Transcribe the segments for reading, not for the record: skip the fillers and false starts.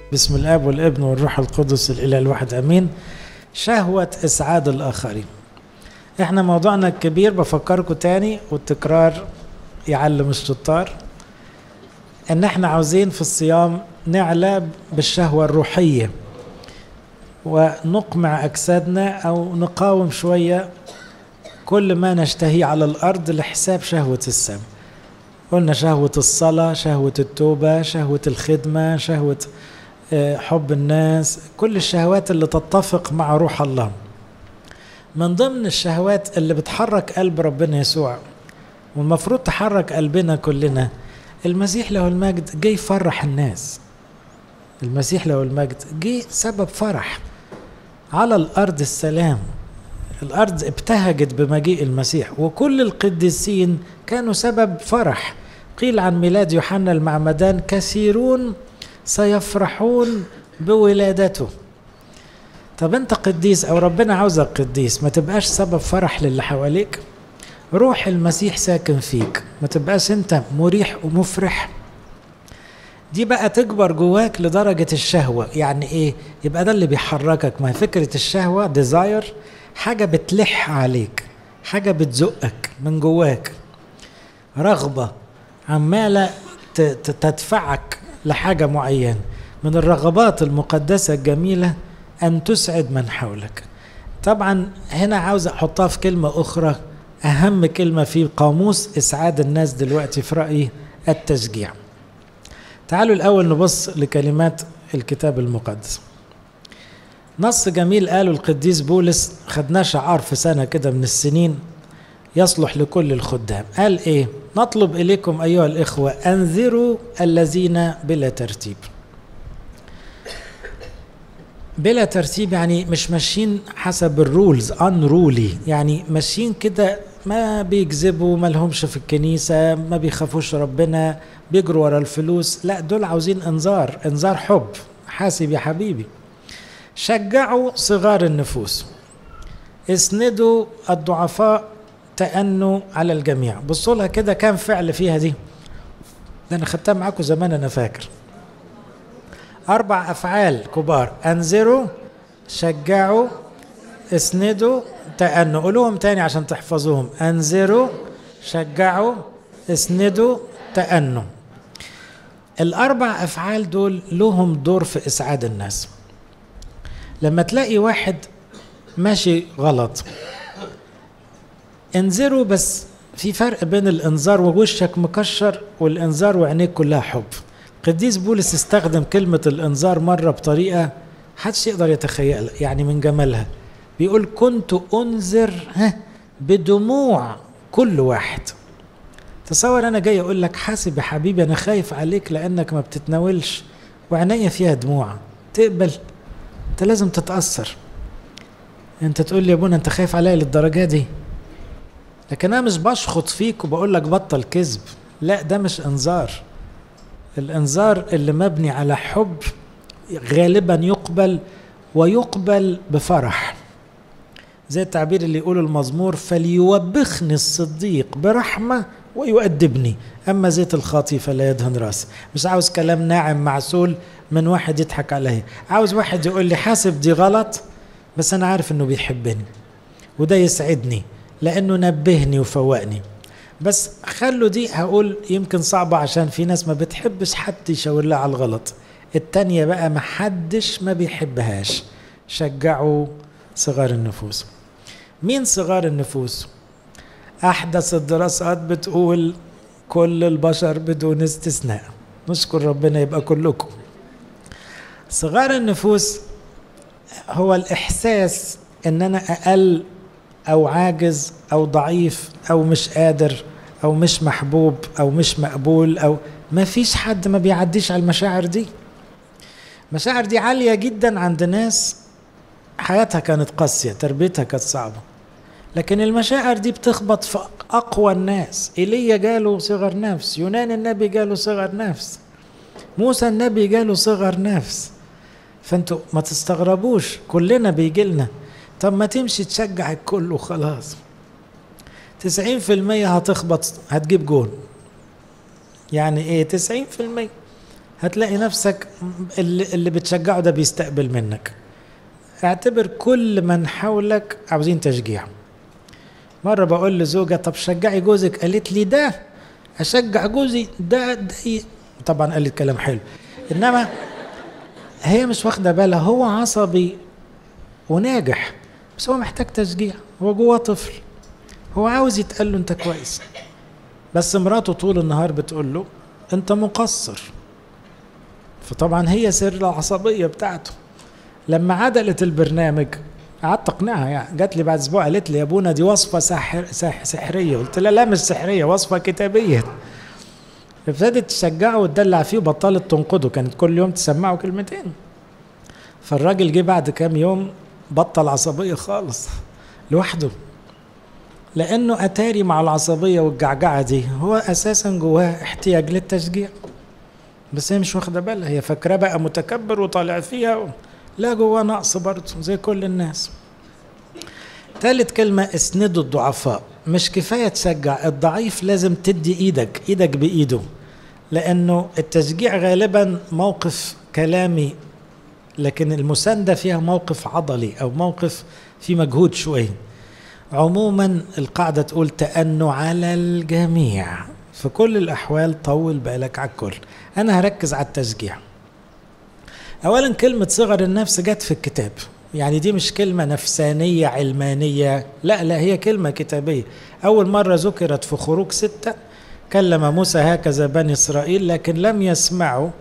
بسم الآب والابن والروح القدس الإله الواحد أمين. شهوة إسعاد الآخرين. إحنا موضوعنا الكبير بفكركم تاني، والتكرار يعلم الشطار، إن إحنا عاوزين في الصيام نعلى بالشهوة الروحية ونقمع أجسادنا أو نقاوم شوية كل ما نشتهي على الأرض لحساب شهوة السماء. قلنا شهوة الصلاة، شهوة التوبة، شهوة الخدمة، شهوة حب الناس، كل الشهوات اللي تتفق مع روح الله. من ضمن الشهوات اللي بتحرك قلب ربنا يسوع والمفروض تحرك قلبنا كلنا، المسيح له المجد جه يفرح الناس. المسيح له المجد جه سبب فرح على الأرض، السلام. الأرض ابتهجت بمجيء المسيح، وكل القديسين كانوا سبب فرح. قيل عن ميلاد يوحنا المعمدان: كثيرون سيفرحون بولادته. طب انت قديس او ربنا عاوزك قديس، ما تبقاش سبب فرح للي حواليك؟ روح المسيح ساكن فيك، ما تبقاش انت مريح ومفرح؟ دي بقى تكبر جواك لدرجة الشهوة. يعني ايه؟ يبقى ده اللي بيحركك. ما فكرة الشهوة ديزاير، حاجة بتلح عليك، حاجة بتزقك من جواك، رغبة عمالة تدفعك لحاجة معينة. من الرغبات المقدسة الجميلة أن تسعد من حولك. طبعا هنا عاوز أحطها في كلمة أخرى، أهم كلمة في قاموس إسعاد الناس دلوقتي في رأيي: التشجيع. تعالوا الأول نبص لكلمات الكتاب المقدس. نص جميل قاله القديس بولس، خدناه شعار في سنة كده من السنين، يصلح لكل الخدام. قال إيه؟ نطلب إليكم أيها الإخوة أنذروا الذين بلا ترتيب. بلا ترتيب يعني مش ماشيين حسب الرولز، unruly، يعني ماشيين كده ما بيكذبوا، ما لهمش في الكنيسة، ما بيخافوش ربنا، بيجروا ورا الفلوس. لا، دول عاوزين انذار حب. حاسب يا حبيبي. شجعوا صغار النفوس، اسندوا الضعفاء، تأنوا على الجميع. بصوا لها كده، كام فعل فيها دي؟ ده انا خدتها معاكم زمان، انا فاكر 4 أفعال كبار: انذروا، شجعوا، اسندوا، تأنوا. قولوهم تاني عشان تحفظوهم: انذروا، شجعوا، اسندوا، تأنوا. ال4 أفعال دول لهم دور في إسعاد الناس. لما تلاقي واحد ماشي غلط، انذروا، بس في فرق بين الانذار ووشك مكشر والانذار وعينيك كلها حب. قديس بولس استخدم كلمة الانذار مرة بطريقة محدش يقدر يتخيلها، يعني من جمالها. بيقول: كنت انذر بدموع كل واحد. تصور انا جاي اقول لك: حاسب يا حبيبي، انا خايف عليك لانك ما بتتناولش وعينيا فيها دموع. تقبل؟ انت لازم تتأثر. انت تقول لي: يا ابونا انت خايف عليا للدرجة دي؟ لكن انا مش بشخط فيك وبقول لك بطل كذب. لا، ده مش انذار. الانذار اللي مبني على حب غالبا يقبل، ويقبل بفرح. زي التعبير اللي يقوله المزمور: فليوبخني الصديق برحمة ويؤدبني، أما زيت الخاطي فلا يدهن راسي. مش عاوز كلام ناعم معسول من واحد يضحك عليه. عاوز واحد يقول لي: حاسب دي غلط، بس أنا عارف إنه بيحبني وده يسعدني لأنه نبهني وفوقني. بس خلوا دي، هقول يمكن صعبة عشان في ناس ما بتحبش حد يشاور لها على الغلط. التانية بقى ما حدش ما بيحبهاش: شجعوا صغار النفوس. مين صغار النفوس؟ أحدث الدراسات بتقول كل البشر بدون استثناء. نشكر ربنا يبقى كلكم. صغار النفوس هو الإحساس إن أنا أقل أو عاجز أو ضعيف أو مش قادر أو مش محبوب أو مش مقبول، أو ما فيش حد ما بيعديش على المشاعر دي. المشاعر دي عالية جدا عند ناس حياتها كانت قاسية، تربيتها كانت صعبة، لكن المشاعر دي بتخبط في أقوى الناس. إيليا جاله صغر نفس، يونان النبي جاله صغر نفس، موسى النبي جاله صغر نفس. فانتوا ما تستغربوش، كلنا بيجيلنا. طب ما تمشي تشجع الكل وخلاص. 90% هتخبط، هتجيب جول. يعني ايه 90%؟ هتلاقي نفسك اللي بتشجعه ده بيستقبل منك. اعتبر كل من حولك عاوزين تشجيع. مرة بقول لزوجة طب شجعي جوزك، قالت لي ده أشجع جوزي ده طبعا قالت كلام حلو، إنما هي مش واخدة بالها هو عصبي وناجح، بس هو محتاج تشجيع، هو جواه طفل، هو عاوز يتقال له أنت كويس، بس مراته طول النهار بتقول له أنت مقصر. فطبعا هي سر العصبية بتاعته. لما عدلت البرنامج قعدت اقنعها، يعني جات لي بعد اسبوع قالت لي يا ابونا دي وصفه سحريه. قلت لها لا مش سحريه، وصفه كتابيه. ابتدت تشجعه وتدلع فيه وبطلت تنقده، كانت كل يوم تسمعه كلمتين. فالراجل جه بعد كام يوم بطل عصبيه خالص لوحده، لانه اتاري مع العصبيه والجعجعه دي هو اساسا جواه احتياج للتشجيع، بس هي مش واخده بالها، هي فاكره بقى متكبر وطالع فيها لا جواه نقص برضه زي كل الناس. ثالث كلمة اسندوا الضعفاء. مش كفاية تشجع الضعيف، لازم تدي ايدك بايده، لانه التشجيع غالبا موقف كلامي، لكن المساندة فيها موقف عضلي او موقف فيه مجهود شوية. عموما القاعدة تقول تأنوا على الجميع، في كل الاحوال طول بالك على الكل. انا هركز على التشجيع. اولا كلمة صغر النفس جت في الكتاب، يعني دي مش كلمة نفسانية علمانية، لا هي كلمة كتابية. اول مرة ذكرت في خروج 6، كلم موسى هكذا بني اسرائيل لكن لم يسمعوا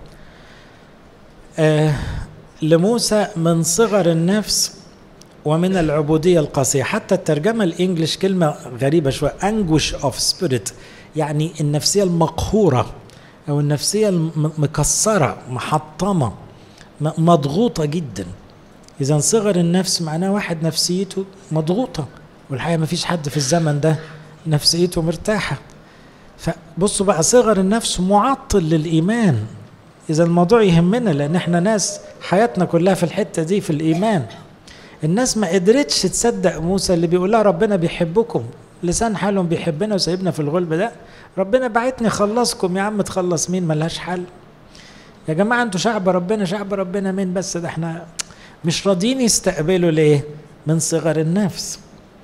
لموسى من صغر النفس ومن العبودية القاسية. حتى الترجمة الانجليش كلمة غريبة شوية، anguish of spirit، يعني النفسية المقهورة او النفسية المكسرة محطمة مضغوطة جدا. إذا صغر النفس معناه واحد نفسيته مضغوطة، والحقيقة ما فيش حد في الزمن ده نفسيته مرتاحة. فبصوا بقى صغر النفس معطل للإيمان. إذا الموضوع يهمنا، لأن احنا ناس حياتنا كلها في الحتة دي في الإيمان. الناس ما قدرتش تصدق موسى اللي بيقول لها ربنا بيحبكم، لسان حالهم بيحبنا وسايبنا في الغلب ده، ربنا بعتني خلصكم. يا عم تخلص مين؟ ملهاش حل يا جماعة، انتوا شعب ربنا مين بس؟ ده احنا مش راضيين يستقبلوا ليه؟ من صغر النفس.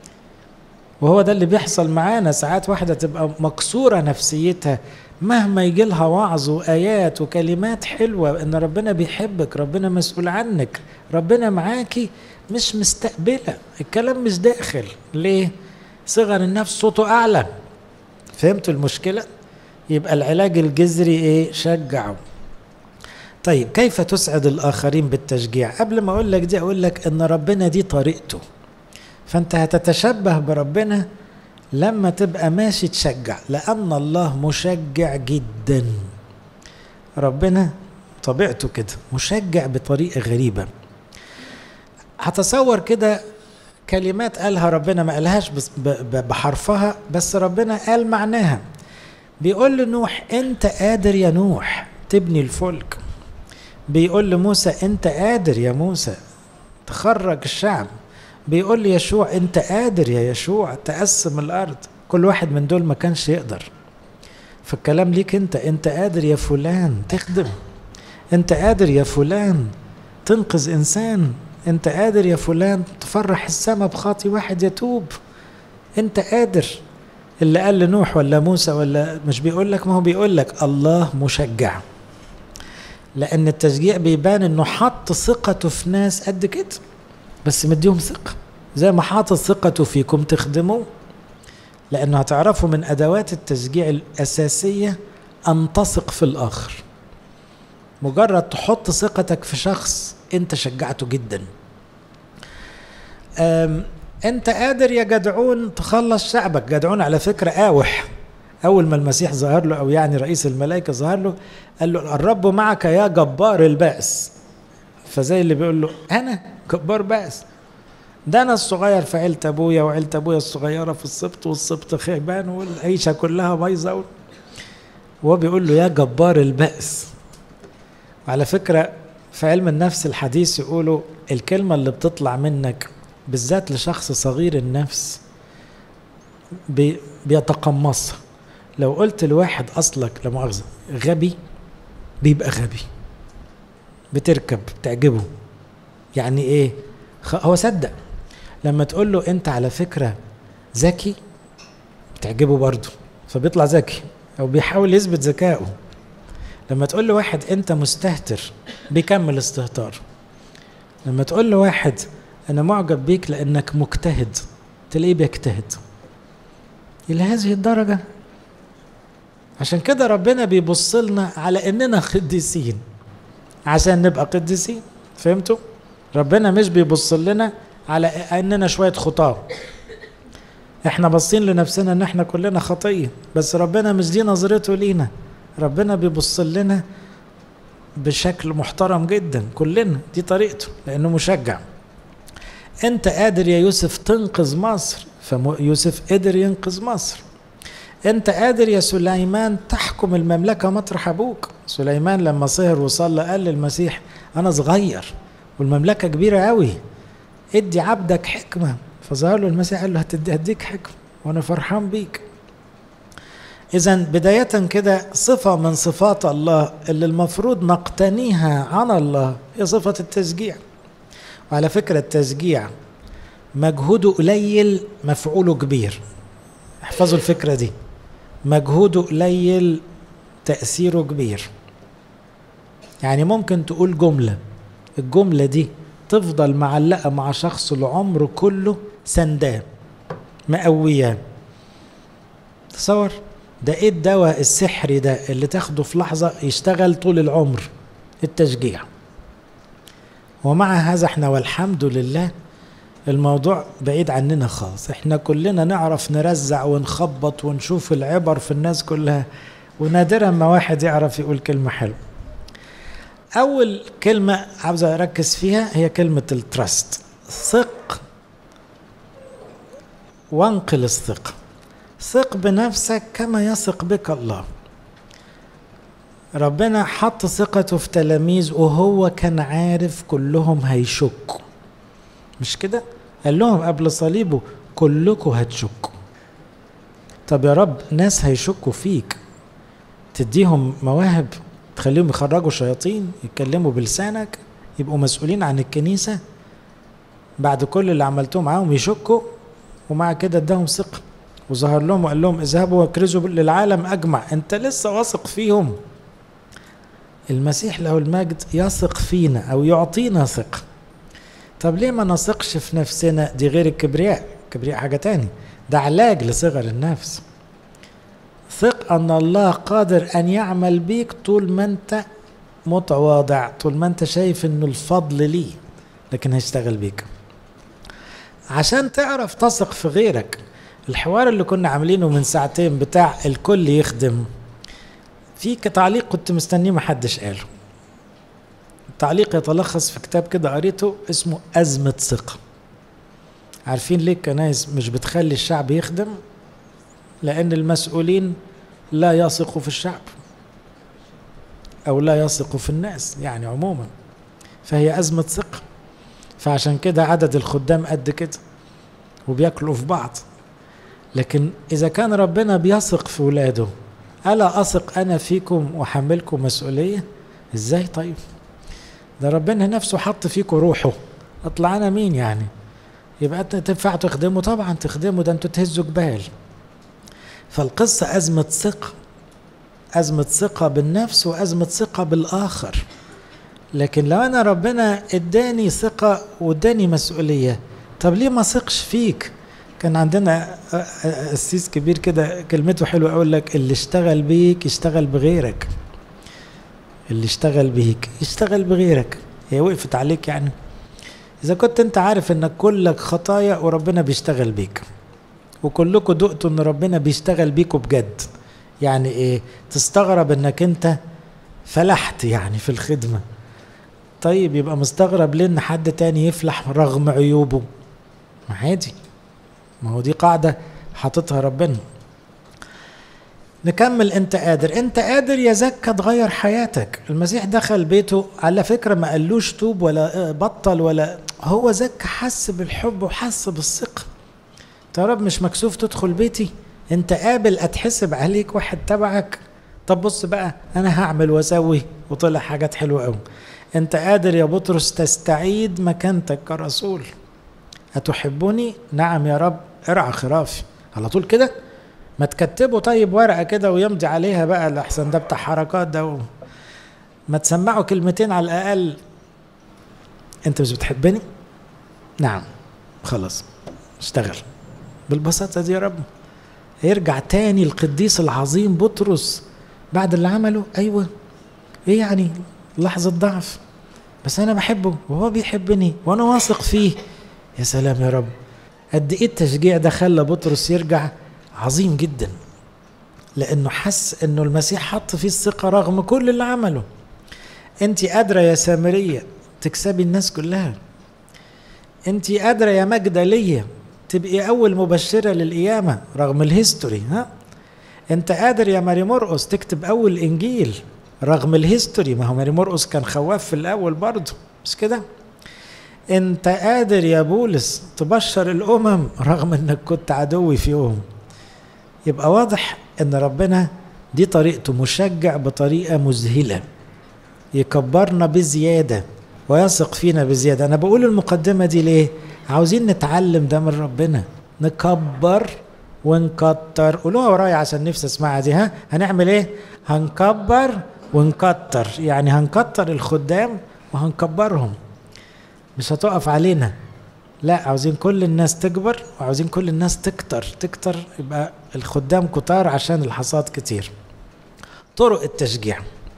وهو ده اللي بيحصل معانا ساعات. واحدة تبقى مكسورة نفسيتها مهما يجي لها وعظ وآيات وكلمات حلوة ان ربنا بيحبك، ربنا مسؤول عنك، ربنا معاكي، مش مستقبلة، الكلام مش داخل. ليه؟ صغر النفس صوته أعلى. فهمتوا المشكلة؟ يبقى العلاج الجذري ايه؟ شجعوا. طيب كيف تسعد الآخرين بالتشجيع؟ قبل ما أقول لك دي أقول لك إن ربنا دي طريقته، فأنت هتتشبه بربنا لما تبقى ماشي تشجع، لأن الله مشجع جدا. ربنا طبيعته كده مشجع بطريقة غريبة. هتصور كده كلمات قالها ربنا، ما قالهاش بحرفها، بس ربنا قال معناها. بيقول لنوح أنت قادر يا نوح تبني الفلك. بيقول لموسى انت قادر يا موسى تخرج الشعب. بيقول لي يشوع انت قادر يا يشوع تقسم الارض. كل واحد من دول ما كانش يقدر، فالكلام ليك انت قادر يا فلان تخدم، انت قادر يا فلان تنقذ انسان، انت قادر يا فلان تفرح السماء بخاطي واحد يتوب، انت قادر. اللي قال لنوح ولا موسى ولا مش بيقول لك؟ ما هو بيقول لك الله مشجع، لأن التشجيع بيبان إنه حط ثقته في ناس قد كده، بس مديهم ثقة زي ما حاطط ثقته فيكم تخدموا. لأنه هتعرفوا من أدوات التشجيع الأساسية أن تثق في الآخر. مجرد تحط ثقتك في شخص أنت شجعته جدا. أنت قادر يا جدعون تخلص شعبك. جدعون على فكرة آوح، أول ما المسيح ظهر له، أو يعني رئيس الملائكة ظهر له، قال له الرب معك يا جبار البأس. فزي اللي بيقول له أنا جبار بأس، ده أنا الصغير في عيلة أبويا وعيلة أبويا الصغيرة في السبط، والسبط خيبان والعيشة كلها بايظة، وهو بيقول له يا جبار البأس. وعلى فكرة في علم النفس الحديث يقولوا الكلمة اللي بتطلع منك بالذات لشخص صغير النفس بيتقمصها. لو قلت لواحد أصلك لا مؤاخذة غبي، بيبقى غبي، بتركب تعجبه. يعني ايه؟ هو صدق. لما تقول له انت على فكرة ذكي بتعجبه برضه، فبيطلع ذكي او بيحاول يثبت ذكائه. لما تقول له واحد انت مستهتر بيكمل استهتار. لما تقول له واحد انا معجب بيك لانك مجتهد تلاقيه بيجتهد الى هذه الدرجة. عشان كده ربنا بيبص لنا على اننا قديسين عشان نبقى قديسين. فهمتوا؟ ربنا مش بيبص لنا على اننا شوية خطاة. احنا باصين لنفسنا ان احنا كلنا خطية، بس ربنا مش دي نظرته لينا. ربنا بيبص لنا بشكل محترم جدا كلنا، دي طريقته لانه مشجع. انت قادر يا يوسف تنقذ مصر، فيوسف قدر ينقذ مصر. انت قادر يا سليمان تحكم المملكة مطرح ابوك. سليمان لما سهر وصلى قال للمسيح انا صغير والمملكة كبيرة قوي، ادي عبدك حكمة. فظهر له المسيح قال له هديك حكمة وانا فرحان بيك. اذا بداية كده صفة من صفات الله اللي المفروض نقتنيها عن الله هي صفة التشجيع. وعلى فكرة التشجيع مجهوده قليل مفعوله كبير. احفظوا الفكرة دي، مجهوده قليل تأثيره كبير. يعني ممكن تقول جملة، الجملة دي تفضل معلقة مع شخص العمر كله، سنداه مقوياه. تصور ده ايه الدواء السحري ده اللي تاخده في لحظة يشتغل طول العمر؟ التشجيع. ومع هذا احنا والحمد لله الموضوع بعيد عننا خالص. احنا كلنا نعرف نرزع ونخبط ونشوف العبر في الناس كلها، ونادرا ما واحد يعرف يقول كلمة حلوة. اول كلمة عاوز اركز فيها هي كلمة التراست. ثق وانقل الثقة. ثق بنفسك كما يثق بك الله. ربنا حط ثقته في تلاميذ وهو كان عارف كلهم هيشكوا، مش كده؟ قال لهم قبل صليبه كلكم هتشكوا. طب يا رب ناس هيشكوا فيك تديهم مواهب تخليهم يخرجوا شياطين، يتكلموا بلسانك، يبقوا مسؤولين عن الكنيسة، بعد كل اللي عملتوه معاهم يشكوا؟ ومع كده اداهم ثقة وظهر لهم وقال لهم اذهبوا واكرزوا للعالم اجمع. انت لسه واثق فيهم؟ المسيح له المجد يثق فينا او يعطينا ثقة. طب ليه ما نثقش في نفسنا؟ دي غير الكبرياء. الكبرياء حاجة تاني، ده علاج لصغر النفس. ثق ان الله قادر ان يعمل بيك طول ما انت متواضع، طول ما انت شايف انه الفضل ليه، لكن هيشتغل بيك. عشان تعرف تثق في غيرك، الحوار اللي كنا عاملينه من ساعتين بتاع الكل يخدم، في تعليق كنت مستنيه محدش قاله. التعليق يتلخص في كتاب كده قريته اسمه أزمة ثقة. عارفين ليه الكنائس مش بتخلي الشعب يخدم؟ لأن المسؤولين لا يثقوا في الشعب أو لا يثقوا في الناس يعني عموما، فهي أزمة ثقة. فعشان كده عدد الخدام قد كده وبياكلوا في بعض. لكن إذا كان ربنا بيثق في ولاده، ألا أثق أنا فيكم وحملكم مسؤولية؟ إزاي طيب؟ ده ربنا نفسه حط فيكم روحه، أطلع أنا مين يعني؟ يبقى تنفع تخدمه؟ طبعا تخدمه، ده أنتوا تهزوا جبال. فالقصة أزمة ثقة، أزمة ثقة بالنفس وأزمة ثقة بالآخر. لكن لو أنا ربنا إداني ثقة وإداني مسؤولية، طب ليه ما ثقش فيك؟ كان عندنا قسيس كبير كده كلمته حلوة، أقول لك اللي اشتغل بيك يشتغل بغيرك. اللي اشتغل بيك يشتغل بغيرك. هي وقفت عليك يعني؟ إذا كنت أنت عارف أنك كلك خطايا وربنا بيشتغل بيك، وكلكم دقتوا أن ربنا بيشتغل بيكوا بجد، يعني إيه؟ تستغرب أنك أنت فلحت يعني في الخدمة. طيب يبقى مستغرب ليه أن حد تاني يفلح رغم عيوبه؟ ما عادي، ما هو دي قاعدة حاططها ربنا. نكمل. انت قادر، انت قادر يا زكا تغير حياتك. المسيح دخل بيته على فكرة ما قالوش توب ولا بطل، ولا هو زكا حس بالحب وحس بالثقة. يا رب مش مكسوف تدخل بيتي؟ انت قابل اتحسب عليك واحد تبعك؟ طب بص بقى انا هعمل واسوي، وطلع حاجات حلوة قوي. انت قادر يا بطرس تستعيد مكانتك كرسول. هتحبني؟ نعم يا رب، ارعى خرافي. على طول كده، ما تكتبوا طيب ورقة كده ويمضي عليها بقى، الأحسن ده بتاع حركات ده ما تسمعوا كلمتين على الأقل. أنت مش بتحبني؟ نعم، خلاص اشتغل بالبساطة دي يا رب. يرجع تاني القديس العظيم بطرس بعد اللي عمله. أيوة، إيه يعني لحظة ضعف، بس أنا بحبه وهو بيحبني وأنا واثق فيه. يا سلام يا رب، قد إيه التشجيع ده خلى بطرس يرجع عظيم جدا، لأنه حس أنه المسيح حط فيه الثقة رغم كل اللي عمله. أنت قادرة يا سامرية تكسبي الناس كلها. أنت قادرة يا مجدلية تبقي أول مبشرة للقيامة رغم الهيستوري. أنت قادر يا ماري مرقس تكتب أول إنجيل رغم الهيستوري. ما هو ماري مرقس كان خواف في الأول برضه، مش كده؟ أنت قادر يا بولس تبشر الأمم رغم أنك كنت عدوي في يوم. يبقى واضح أن ربنا دي طريقته، مشجع بطريقة مذهلة، يكبرنا بزيادة ويثق فينا بزيادة. أنا بقول المقدمة دي ليه؟ عاوزين نتعلم ده من ربنا، نكبر ونكتر. قولوها ورايا عشان نفسي اسمعها دي. هنعمل ايه؟ هنكبر ونكتر، يعني هنكتر الخدام وهنكبرهم، مش هتقف علينا. لا، عاوزين كل الناس تكبر وعاوزين كل الناس تكتر، يبقى الخدام كتار عشان الحصاد كتير. طرق التشجيع،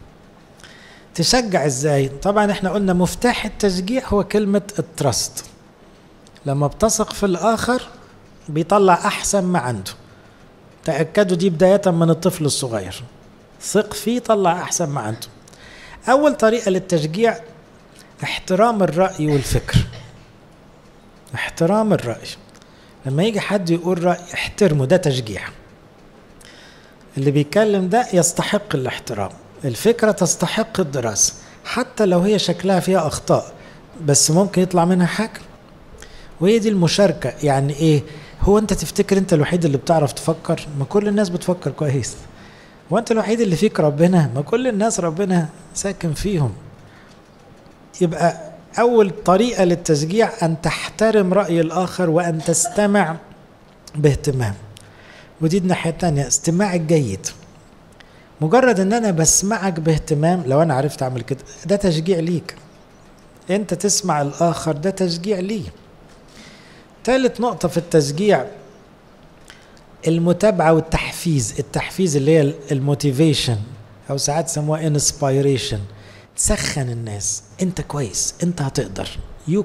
تشجع ازاي؟ طبعا احنا قلنا مفتاح التشجيع هو كلمة التراست. لما بتثق في الآخر بيطلع أحسن ما عنده. تأكدوا دي بداية من الطفل الصغير، ثق فيه طلع أحسن ما عنده. أول طريقة للتشجيع احترام الرأي والفكر. احترام الرأي، لما يجي حد يقول رأي احترمه، ده تشجيع. اللي بيتكلم ده يستحق الاحترام، الفكرة تستحق الدراسة، حتى لو هي شكلها فيها أخطاء بس ممكن يطلع منها حاجة. وهي دي المشاركة. يعني ايه؟ هو انت تفتكر انت الوحيد اللي بتعرف تفكر؟ ما كل الناس بتفكر كويس. وانت الوحيد اللي فيك ربنا؟ ما كل الناس ربنا ساكن فيهم. يبقى اول طريقة للتشجيع ان تحترم رأي الاخر وان تستمع باهتمام. ودي الناحية التانية، استماع الجيد. مجرد ان انا بسمعك باهتمام، لو انا عرفت اعمل كده ده تشجيع ليك. انت تسمع الاخر ده تشجيع ليه. ثالث نقطة في التشجيع المتابعة والتحفيز. التحفيز اللي هي الموتيفيشن، أو ساعات سموها انسبايريشن. تسخن الناس، أنت كويس، أنت هتقدر، you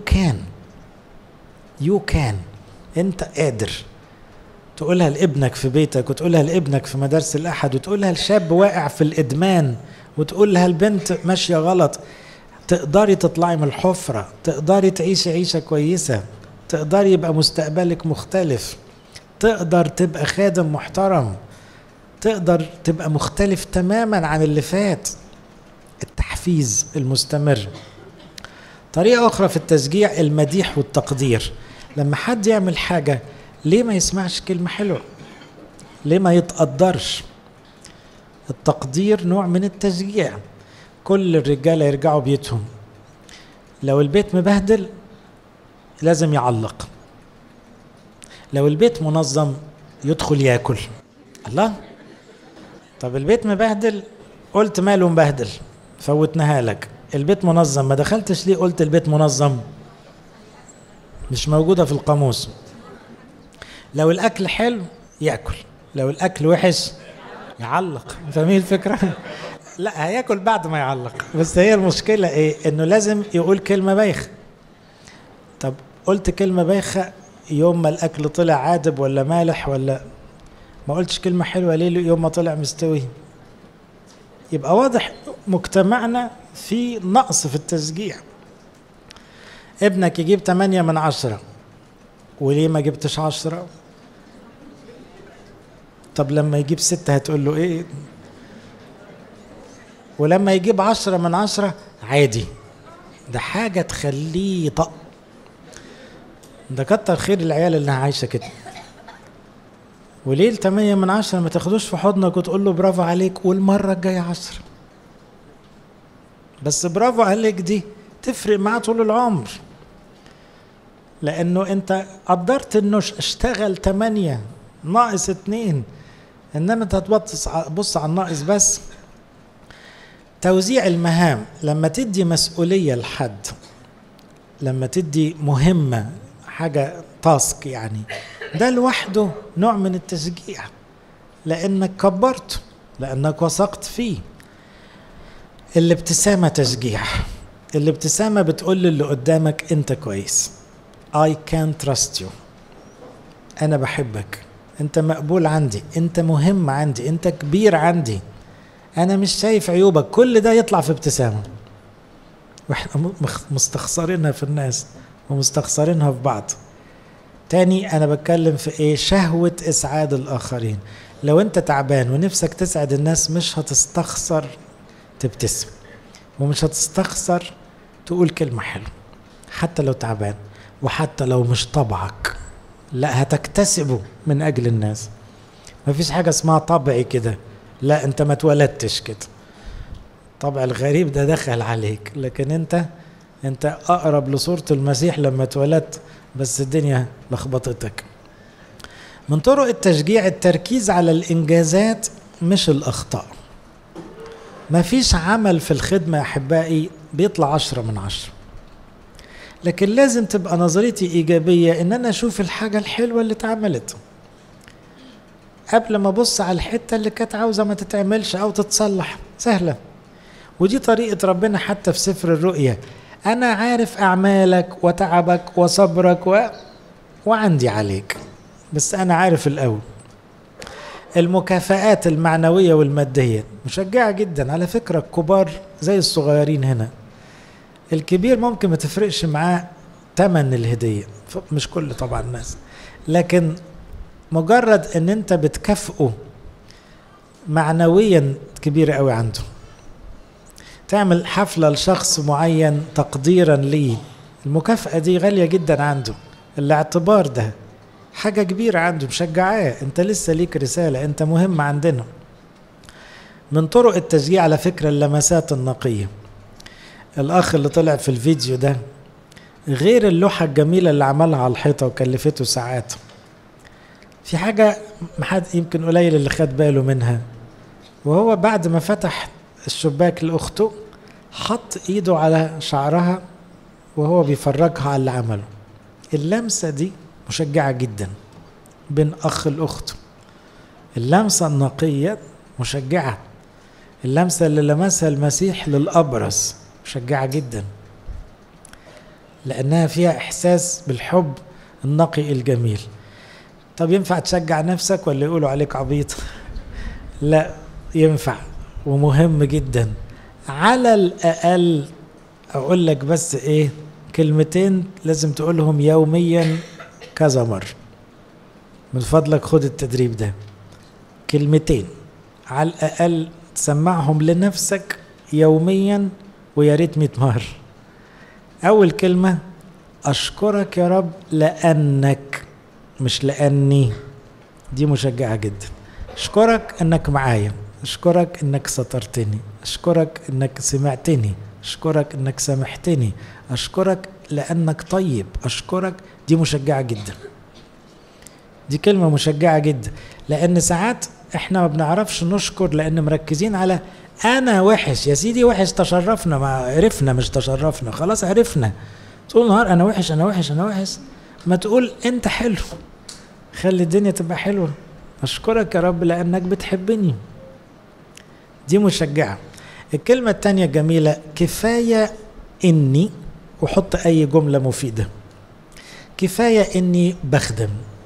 can، أنت قادر. تقولها لابنك في بيتك، وتقولها لابنك في مدارس الأحد، وتقولها لشاب واقع في الإدمان، وتقولها البنت ماشية غلط. تقدري تطلعي من الحفرة، تقدري تعيشي عيشة كويسة، تقدر يبقى مستقبلك مختلف، تقدر تبقى خادم محترم، تقدر تبقى مختلف تماما عن اللي فات. التحفيز المستمر. طريقة أخرى في التشجيع المديح والتقدير. لما حد يعمل حاجة، ليه ما يسمعش كلمة حلوة؟ ليه ما يتقدرش؟ التقدير نوع من التشجيع. كل الرجالة يرجعوا بيتهم، لو البيت مبهدل لازم يعلق، لو البيت منظم يدخل ياكل. الله، طب البيت مبهدل، قلت ماله مبهدل، فوتناها لك. البيت منظم، ما دخلتش ليه قلت البيت منظم؟ مش موجودة في القاموس. لو الأكل حلو يأكل، لو الأكل وحش يعلق. فاهمين الفكرة؟ لا، هياكل بعد ما يعلق، بس هي المشكلة ايه؟ انه لازم يقول كلمة بايخة. طب قلت كلمة بايخة يوم ما الأكل طلع عادب ولا مالح، ولا ما قلتش كلمة حلوة ليه يوم ما طلع مستوي؟ يبقى واضح مجتمعنا في نقص في التشجيع. ابنك يجيب 8 من 10، وليه ما جبتش 10؟ طب لما يجيب 6 هتقول له ايه؟ ولما يجيب 10 من 10 عادي، ده حاجة تخليه يطق. ده كتر خير العيال اللي عايشة كده. وليه 8/10 ما تاخدوش في حضنك وتقول له برافو عليك والمرة الجاية 10؟ بس برافو عليك دي تفرق معاه طول العمر، لأنه أنت قدرت إنه اشتغل 8 ناقص 2، إنما أنت هتبص على الناقص بس. توزيع المهام، لما تدي مسؤولية لحد، لما تدي مهمة، حاجة تاسك يعني، ده لوحده نوع من التشجيع، لأنك كبرته، لأنك وثقت فيه. الابتسامة تشجيع. الابتسامة بتقول للي قدامك أنت كويس، I can trust you، أنا بحبك، أنت مقبول عندي، أنت مهم عندي، أنت كبير عندي، أنا مش شايف عيوبك. كل ده يطلع في ابتسامة، وإحنا مستخسرينها في الناس ومستخسرينها في بعض. تاني أنا بتكلم في إيه؟ شهوة إسعاد الآخرين. لو أنت تعبان ونفسك تسعد الناس، مش هتستخسر تبتسم، ومش هتستخسر تقول كلمة حلوة حتى لو تعبان، وحتى لو مش طبعك، لا هتكتسبه من أجل الناس. مفيش حاجة اسمها طبعي كده، لا أنت ما اتولدتش كده، طبع الغريب ده دخل عليك، لكن أنت أقرب لصورة المسيح لما اتولدت، بس الدنيا لخبطتك. من طرق التشجيع التركيز على الإنجازات مش الأخطاء. مفيش عمل في الخدمة يا أحبائي بيطلع 10/10، لكن لازم تبقى نظرتي إيجابية، إن أنا أشوف الحاجة الحلوة اللي اتعملت قبل ما أبص على الحتة اللي كانت عاوزة ما تتعملش أو تتصلح. سهلة، ودي طريقة ربنا حتى في سفر الرؤيا. أنا عارف أعمالك وتعبك وصبرك وعندي عليك، بس أنا عارف الأول. المكافآت المعنوية والمادية مشجعة جدا على فكرة، الكبار زي الصغيرين هنا. الكبير ممكن ما تفرقش معاه تمن الهدية، مش كل طبعا الناس، لكن مجرد ان انت بتكافئه معنويا كبيرة قوي عنده. تعمل حفلة لشخص معين تقديرا ليه، المكافأة دي غالية جدا عنده، الاعتبار ده حاجة كبيرة عنده، مشجعاه، انت لسه ليك رسالة، انت مهم عندنا. من طرق التشجيع على فكرة اللمسات النقية. الأخ اللي طلع في الفيديو ده، غير اللوحة الجميلة اللي عملها على الحيطة وكلفته ساعات، في حاجة محد يمكن قليل اللي خد باله منها، وهو بعد ما فتح الشباك لأخته حط إيده على شعرها وهو بيفرجها على اللي عمله. اللمسة دي مشجعة جدا بين أخ الأخت، اللمسة النقية مشجعة. اللمسة اللي لمسها المسيح للأبرص مشجعة جدا، لأنها فيها إحساس بالحب النقي الجميل. طب ينفع تشجع نفسك ولا يقولوا عليك عبيط؟ لا، ينفع ومهم جدا. على الأقل أقول لك بس إيه، كلمتين لازم تقولهم يوميا كذا مرة. من فضلك خد التدريب ده، كلمتين على الأقل تسمعهم لنفسك يوميا، ويا ريت 100 مرة. أول كلمة أشكرك يا رب لأنك، مش لأني، دي مشجعة جدا. أشكرك أنك معايا، أشكرك أنك سترتني، أشكرك أنك سمعتني، أشكرك أنك سامحتني، أشكرك لأنك طيب، أشكرك. دي مشجعة جدا، دي كلمة مشجعة جدا، لأن ساعات إحنا ما بنعرفش نشكر لأن مركزين على أنا وحش. يا سيدي وحش، تشرفنا، ما عرفنا، مش تشرفنا، خلاص عرفنا. طول النهار أنا وحش أنا وحش أنا وحش، ما تقول أنت حلو، خلي الدنيا تبقى حلوة. أشكرك يا رب لأنك بتحبني، دي مشجعة. الكلمة التانية جميلة، كفاية إني، وحط أي جملة مفيدة. كفاية إني بخدم،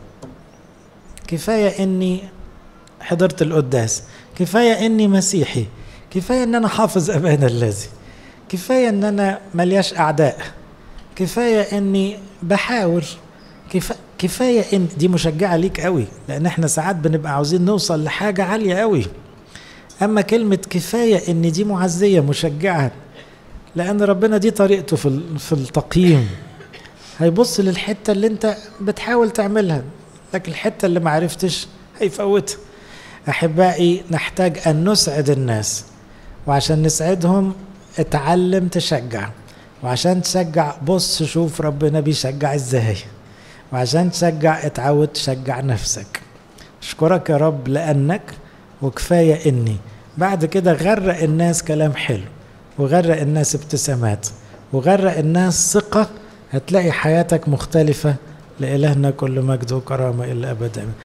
كفاية إني حضرت القداس، كفاية إني مسيحي، كفاية إن أنا حافظ أبانا الذي، كفاية إن أنا ملياش أعداء، كفاية إني بحاول، كفاية إن. دي مشجعة ليك قوي، لأن إحنا ساعات بنبقى عاوزين نوصل لحاجة عالية قوي، أما كلمة كفاية إن دي معزية مشجعة، لأن ربنا دي طريقته في التقييم، هيبص للحتة اللي أنت بتحاول تعملها، لكن الحتة اللي معرفتش هيفوتها. أحبائي نحتاج أن نسعد الناس، وعشان نسعدهم اتعلم تشجع، وعشان تشجع بص شوف ربنا بيشجع ازاي، وعشان تشجع اتعود تشجع نفسك. اشكرك يا رب لأنك، وكفاية اني بعد كده غرق الناس كلام حلو، وغرق الناس ابتسامات، وغرق الناس ثقة، هتلاقي حياتك مختلفة. لإلهنا كل مجد وكرامة إلى أبد.